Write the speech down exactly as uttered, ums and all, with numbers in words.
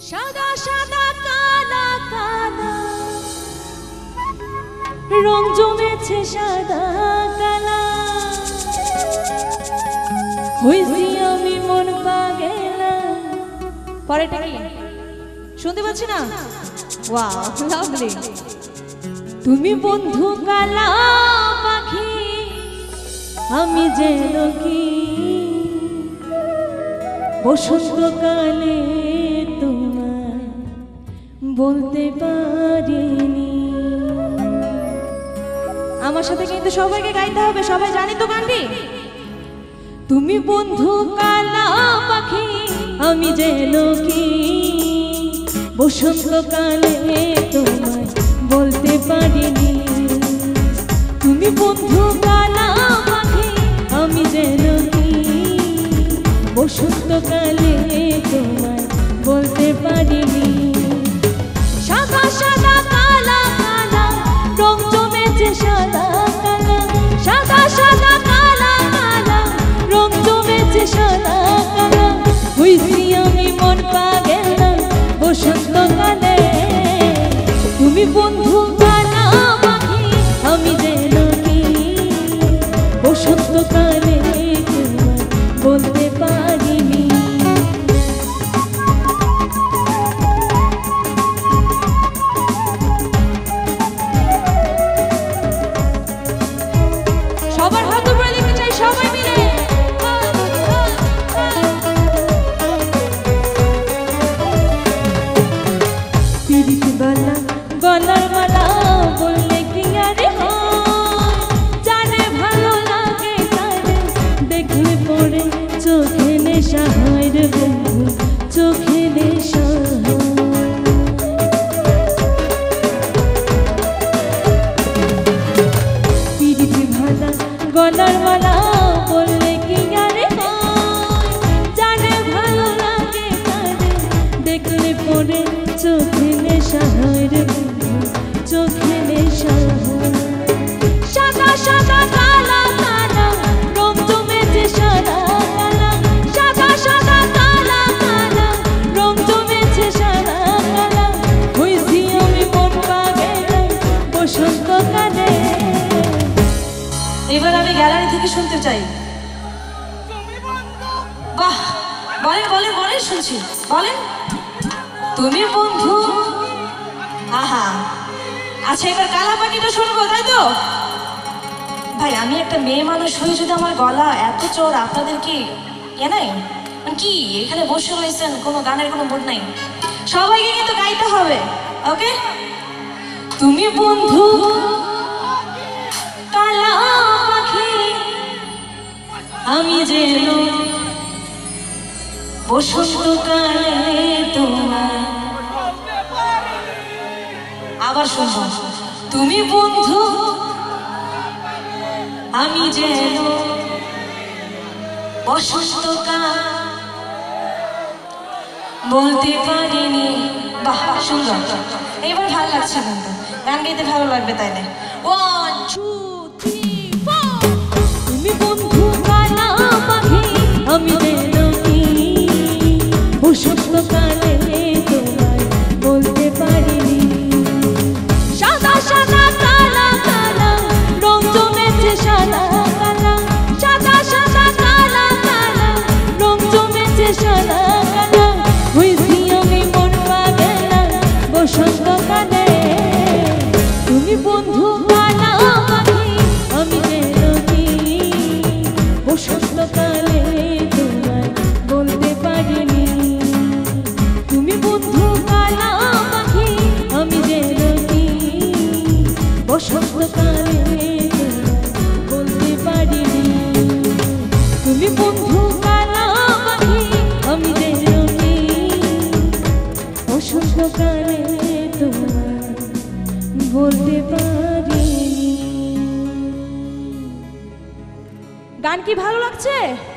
সাদা সাদা কালা কালা রং জমেছে সাদা কালা হইছি আমি মন পাগেলা। পরেরটা কি শুনতে পাচ্ছি না? Wow lovely. তুমি বন্ধু কালা পাখি আমি যেন কি বসন্তকালে তোমায় বলতে পারিনি। আমার সাথে কিন্তু সবাইকে গাইতে হবে, সবাই জানি তো গানটি। তুমি বন্ধু কালা পাখি আমি যেন কি বসন্তকালে তোমায় বলতে পারিনি। তুমি বন্ধু কালা পাখি আমি যেন কি বসন্তকালে তোমায় বলতে পারিনি। সাদা সাদা কালা কালা রং জমেছে সাদা কালা, সাদা সাদা কালা কালা রং জমেছে সাদা কালা হইছি আমি মন পাগেলা বসন্তকালে। তুমি বন্ধু কালা পাখি আমি যেন কি বসন্তকালে তোমায় বলতে পারিনি। সবার হাত উপরে দেখতে চাই, সবাই মিলে। পিরিতি বালা গলার মালা বললে কি আরে হয়, জানে ভালো লাগে তারে দেখলে পড়ে চোখে নেশা হয় রে বন্ধু, চোখে নেশা হয়। পিরিতি ভালা গলার মালা বললে কি আরে হয়, জানে ভালো লাগে তারে দেখলে পড়ে চোখে নেশা হয় রে বন্ধু, চোখে নেশা হয়। সাদা সাদা কালা কালা রং জমেছে সাদা কালা, সাদা সাদা কালা কালা রং জমেছে সাদা কালা হইছি আমি মন পাগেলা বসন্তকালে। এবার আমি গ্যালারি থেকে শুনতে চাই। বাহ, বলেন বলেন বলেন, শুনছি, বলেন। তুমি বন্ধু, আহা, আচ্ছা এবার কালা পাখিটা শুনবো, তাই তো? ভাই আমি একটা মেয়ে মানুষ হয়ে যদি আমার গলা এত চোর, আপনাদের কি এ নাই কি এখানে বসে রয়েছেন, কোনো গানের কোনো মুড নাই, সবাইকে কিন্তু গাইতে হবে, ওকে? তুমি বন্ধু কালা পাখি আমি যেন বসন্তকালে তোমায়। আবার শুনবো। তুমি বন্ধু আমি যেন বসন্তকাল বলতে পারিনি। বাহ সুন্দর, এবার ভালো লাগছে, কিন্তু গান গাইতে ভালো লাগবে তাইলে। One two three four. তুমি বন্ধু কালা পাখি আমি যেন কি বসন্তকালে তোমায় বলতে পারিনি। সাদা সাদা কালা কালা রং জমেছে সাদা কালা, সাদা সাদা কালা কালা রং জমেছে সাদা কালা হইছি আমি মন পাগেলা বসন্তকালে। তুমি বন্ধু কালা পাখি আমি যেন কি বসন্তকালে তোমায় বলতে পারিনি। তুমি বন্ধু কালা পাখি আমি যেন কি বসন্তকালে বলতে পারিনি। তুমি বন্ধু কালা পাখি আমি যেন কি বসন্তকালে তোমায় বলতে পারিনি। গান কি ভালো লাগছে?